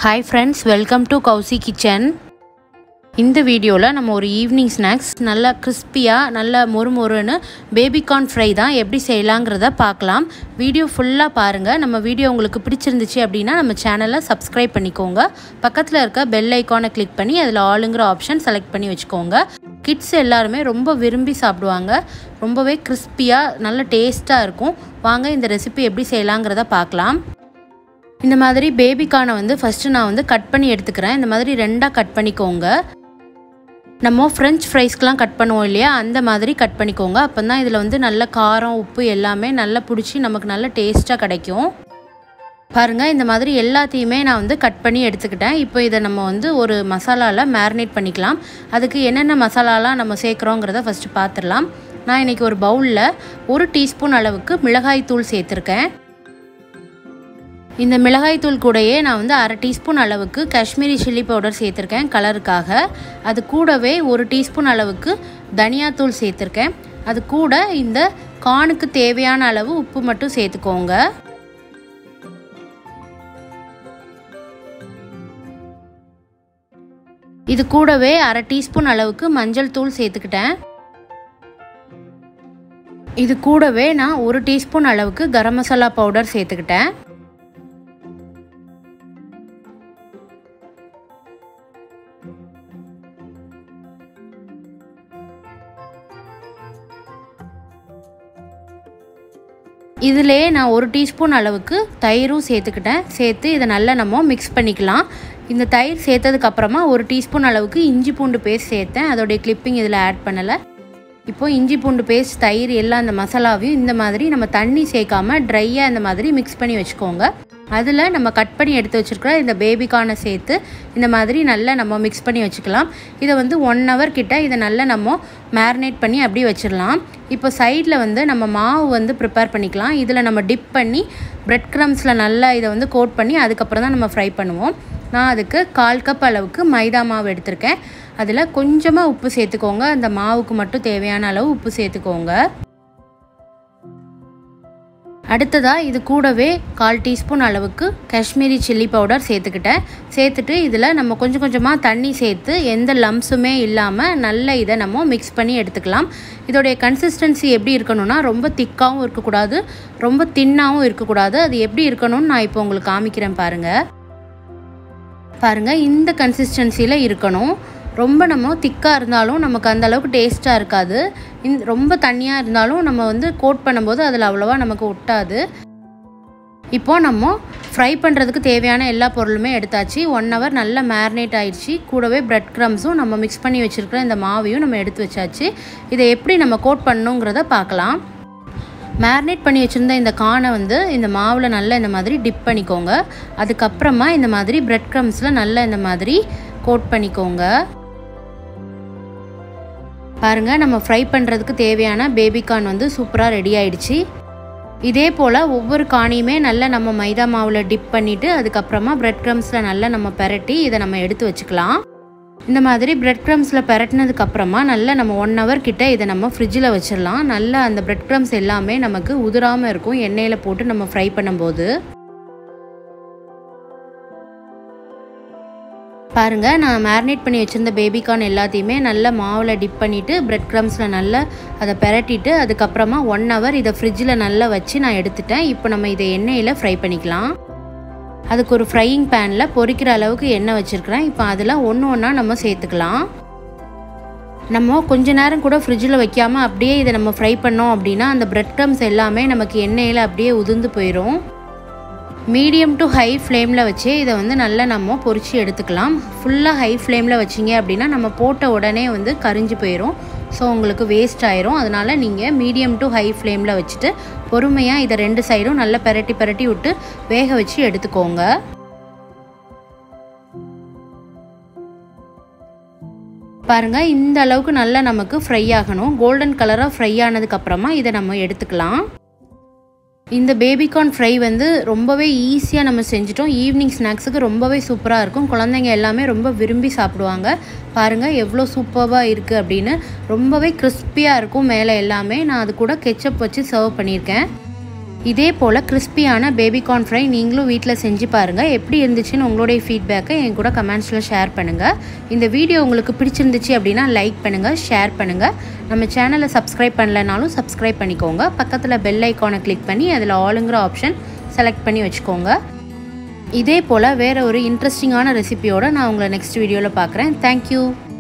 Hi friends, welcome to Cozy Kitchen. இந்த வீடியோல நம்ம ஒரு ஈவினிங் ஸ்நாக்ஸ் நல்ல கிறிஸ்பியா நல்ல மொறுமொறுன்னு பேபி கார்ன் ஃப்ரை தான் எப்படி செய்யலாம்ங்கறத பார்க்கலாம். வீடியோ ஃபுல்லா பாருங்க. நம்ம வீடியோ உங்களுக்கு பிடிச்சிருந்துச்சு அப்படினா நம்ம சேனலை சப்ஸ்கிரைப் பண்ணிக்கோங்க. பக்கத்துல இருக்க பெல் ஐகானை கிளிக் பண்ணி அதுல ஆல்ங்கற ஆப்ஷன் செலக்ட் பண்ணி வெச்சுக்கோங்க. கிட்ஸ் எல்லாரும் ரொம்ப விரும்பி சாப்பிடுவாங்க. ரொம்பவே கிறிஸ்பியா நல்ல டேஸ்டா இருக்கும். வாங்க இந்த ரெசிபி எப்படி செய்யலாம்ங்கறத பார்க்கலாம். இந்த மாதிரி பேபி கார்னை வந்து ஃபர்ஸ்ட் நான் கட் பண்ணி எடுத்துக்கிறேன். இந்த மாதிரி ரெண்டா கட் பண்ணிக்கோங்க. நம்ம ஃப்ரெஞ்ச் ஃப்ரைஸ்க்குலாம் கட் பண்ணுவோம் இல்லையா, அந்த மாதிரி கட் பண்ணிக்கோங்க. அப்பதான் இதுல நல்ல காரம் உப்பு எல்லாமே நல்லா பிடிச்சி நமக்கு நல்ல டேஸ்டா கிடைக்கும். பாருங்க, இந்த மாதிரி எல்லாத்தையுமே நான் கட் பண்ணி எடுத்துக்கிட்டேன். இப்போ இதை நம்ம ஒரு மசாலால மேரினேட் பண்ணிக்கலாம். அதுக்கு என்னென்ன மசாலாலாம் நம்ம சேர்க்குறோங்கிறத ஃபர்ஸ்ட் பார்த்துடலாம். நான் இன்னைக்கு ஒரு பவுல்ல 1 டீஸ்பூன் அளவுக்கு மிளகாய் தூள் சேர்த்துருக்கேன். இந்த மிளகாய் தூள் கூடயே நான் 1/2 டீஸ்பூன் அளவுக்கு காஷ்மீரி சில்லி பவுடர் சேர்த்துருக்கேன் கலருக்காக. அது கூடவே 1 டீஸ்பூன் அளவுக்கு தனியா தூள் சேர்த்துருக்கேன். அது கூட இந்த கார்னுக்கு தேவையான அளவு உப்பு மட்டும் சேர்த்துக்கோங்க. இது கூடவே 1/2 டீஸ்பூன் அளவுக்கு மஞ்சள் தூள் சேர்த்துக்கிட்டேன். இது கூடவே நான் 1 டீஸ்பூன் அளவுக்கு கரம் மசாலா பவுடர் சேர்த்துக்கிட்டேன். இதிலே நான் 1 டீஸ்பூன் அளவுக்கு தயிரும் சேர்த்துக்கிட்டேன். சேர்த்து இதை நல்லா நம்ம மிக்ஸ் பண்ணிக்கலாம். இந்த தயிர் சேர்த்ததுக்கு அப்புறமா 1 டீஸ்பூன் அளவுக்கு இஞ்சி பூண்டு பேஸ்ட் சேர்த்தேன். அதோடைய கிளிப்பிங் இதில் ஆட் பண்ணலை. இப்போ இஞ்சி பூண்டு பேஸ்ட் தயிர் எல்லாம் அந்த மசாலாவையும் இந்த மாதிரி நம்ம தண்ணி சேர்க்காம ட்ரையாக இந்த மாதிரி மிக்ஸ் பண்ணி வச்சுக்கோங்க. அதில் நம்ம கட் பண்ணி எடுத்து வச்சுருக்கிற இந்த பேபி கார்னை சேர்த்து இந்த மாதிரி நல்லா நம்ம மிக்ஸ் பண்ணி வச்சுக்கலாம். இதை 1 hour கிட்ட இதை நல்லா நம்ம மேரினேட் பண்ணி அப்படியே வச்சிடலாம். இப்போ சைடில் நம்ம மாவு ப்ரிப்பேர் பண்ணிக்கலாம். இதில் நம்ம டிப் பண்ணி பிரெட் க்ரம்ஸில் நல்லா இதை கோட் பண்ணி அதுக்கப்புறம் தான் நம்ம ஃப்ரை பண்ணுவோம். நான் அதுக்கு 1/4 கப் அளவுக்கு மைதா மாவு எடுத்திருக்கேன். அதில் கொஞ்சமாக உப்பு சேர்த்துக்கோங்க. அந்த மாவுக்கு மட்டும் தேவையான அளவு உப்பு சேர்த்துக்கோங்க. அடுத்ததாக இது கூடவே 1/4 டீஸ்பூன் அளவுக்கு காஷ்மீரி சில்லி பவுடர் சேர்த்துக்கிட்டேன். சேர்த்துட்டு இதில் நம்ம கொஞ்சம் கொஞ்சமாக தண்ணி சேர்த்து எந்த லம்ஸுமே இல்லாமல் நல்லா இதை நம்ம மிக்ஸ் பண்ணி எடுத்துக்கலாம். இதோடைய கன்சிஸ்டன்சி எப்படி இருக்கணும்னா ரொம்ப திக்காகவும் இருக்கக்கூடாது, ரொம்ப தின்னாகவும் இருக்கக்கூடாது. அது எப்படி இருக்கணும்னு நான் இப்போ உங்களுக்கு காமிக்கிறேன் பாருங்கள். இந்த கன்சிஸ்டன்சியில் இருக்கணும். ரொம்ப நம்ம திக்காக இருந்தாலும் நமக்கு அந்த அளவுக்கு டேஸ்ட்டாக இருக்காது. ரொம்ப தண்ணியாக இருந்தாலும் நம்ம கோட் பண்ணும்போது அதில் அவ்வளோவா நமக்கு ஒட்டாது. இப்போ நம்ம ஃப்ரை பண்ணுறதுக்கு தேவையான எல்லா பொருளுமே எடுத்தாச்சு. 1 hour நல்லா மேரினேட் ஆயிடுச்சு. கூடவே பிரெட் க்ரம்ஸும் நம்ம மிக்ஸ் பண்ணி வச்சுருக்கிற இந்த மாவையும் நம்ம எடுத்து வச்சாச்சு. இதை எப்படி நம்ம கோட் பண்ணணுங்கிறத பார்க்கலாம். மேரினேட் பண்ணி வச்சுருந்த இந்த கார்னை இந்த மாவில் நல்லா இந்த மாதிரி டிப் பண்ணிக்கோங்க. அதுக்கப்புறமா இந்த மாதிரி பிரெட் க்ரம்ஸில் நல்லா இந்த மாதிரி கோட் பண்ணிக்கோங்க. பாருங்கள், நம்ம ஃப்ரை பண்ணுறதுக்கு தேவையான பேபி கார்ன் சூப்பராக ரெடி ஆயிடுச்சு. இதே போல் ஒவ்வொரு கார்னையுமே நல்லா நம்ம மைதா மாவில் டிப் பண்ணிவிட்டு அதுக்கப்புறமா பிரெட் க்ரம்ஸில் நல்லா நம்ம பெரட்டி இதை நம்ம எடுத்து வச்சுக்கலாம். இந்த மாதிரி பிரெட் க்ரம்ஸில் பெரட்டினதுக்கப்புறமா நல்லா நம்ம 1 hour கிட்ட இதை நம்ம ஃப்ரிட்ஜில் வச்சிடலாம். நல்லா அந்த பிரெட் க்ரம்ஸ் எல்லாமே நமக்கு உதிராமல் இருக்கும் எண்ணெயில் போட்டு நம்ம ஃப்ரை பண்ணும்போது. பாருங்கள், நான் மேரினேட் பண்ணி வச்சுருந்த பேபி கார்ன் எல்லாத்தையுமே நல்லா மாவில் டிப் பண்ணிவிட்டு பிரெட் க்ரம்ஸில் நல்லா அதை பெரட்டிட்டு அதுக்கப்புறமா 1 hour இதை ஃப்ரிட்ஜில் நல்லா வச்சு நான் எடுத்துட்டேன். இப்போ நம்ம இதை எண்ணெயில் ஃப்ரை பண்ணிக்கலாம். அதுக்கு ஒரு ஃப்ரையிங் பேனில் பொரிக்கிற அளவுக்கு எண்ணெய் வச்சுருக்கிறேன். இப்போ அதில் ஒன்று ஒன்றா நம்ம சேர்த்துக்கலாம். நம்ம கொஞ்ச நேரம் கூட ஃப்ரிட்ஜில் வைக்காமல் அப்படியே இதை நம்ம ஃப்ரை பண்ணோம் அப்படின்னா அந்த பிரெட் க்ரம்ஸ் எல்லாமே நமக்கு எண்ணெயில் அப்படியே உதிர்ந்து போயிடும். மீடியம் டு ஹை ஃப்ளேமில் வச்சு இதை நல்லா நம்ம பொரிச்சு எடுத்துக்கலாம். ஃபுல்லாக ஹை ஃப்ளேமில் வச்சிங்க அப்படின்னா நம்ம போட்ட உடனே கரிஞ்சு போயிடும். ஸோ உங்களுக்கு வேஸ்ட் ஆயிரும். அதனால் நீங்கள் மீடியம் டு ஹை ஃப்ளேமில் வச்சுட்டு பொறுமையாக இதை 2 சைடும் நல்லா பெரட்டி விட்டு வேக வச்சு எடுத்துக்கோங்க. பாருங்கள், இந்த அளவுக்கு நல்லா நமக்கு ஃப்ரை ஆகணும். கோல்டன் கலராக ஃப்ரை ஆனதுக்கப்புறமா இதை நம்ம எடுத்துக்கலாம். இந்த பேபி கார்ன் ஃப்ரை ரொம்பவே ஈஸியாக நம்ம செஞ்சிட்டோம். ஈவினிங் ஸ்நாக்ஸுக்கு ரொம்பவே சூப்பராக இருக்கும். குழந்தைங்க எல்லாமே ரொம்ப விரும்பி சாப்பிடுவாங்க. பாருங்கள் எவ்வளோ சூப்பராக இருக்குது அப்படின்னு. ரொம்பவே கிறிஸ்பியாக இருக்கும் மேலே எல்லாமே. நான் அது கூட கெச்சப் வச்சு சர்வ் பண்ணியிருக்கேன். இதே போல் கிறிஸ்பியான பேபிகார்ன் ஃப்ரை நீங்களும் வீட்டில் செஞ்சு பாருங்கள். எப்படி இருந்துச்சுன்னு உங்களுடைய ஃபீட்பேக்கை என் கூட கமெண்ட்ஸில் ஷேர் பண்ணுங்கள். இந்த வீடியோ உங்களுக்கு பிடிச்சிருந்துச்சு அப்படின்னா லைக் பண்ணுங்கள், ஷேர் பண்ணுங்கள். நம்ம சேனலை சப்ஸ்கிரைப் பண்ணலைனாலும் சப்ஸ்கிரைப் பண்ணிக்கோங்க. பக்கத்தில் பெல் ஐக்கானை கிளிக் பண்ணி அதில் ஆளுங்கிற ஆப்ஷன் செலக்ட் பண்ணி வச்சுக்கோங்க. இதே போல் வேறு ஒரு இன்ட்ரெஸ்டிங்கான ரெசிபியோடு நான் உங்களை நெக்ஸ்ட் வீடியோவில் பார்க்குறேன். தேங்க்யூ.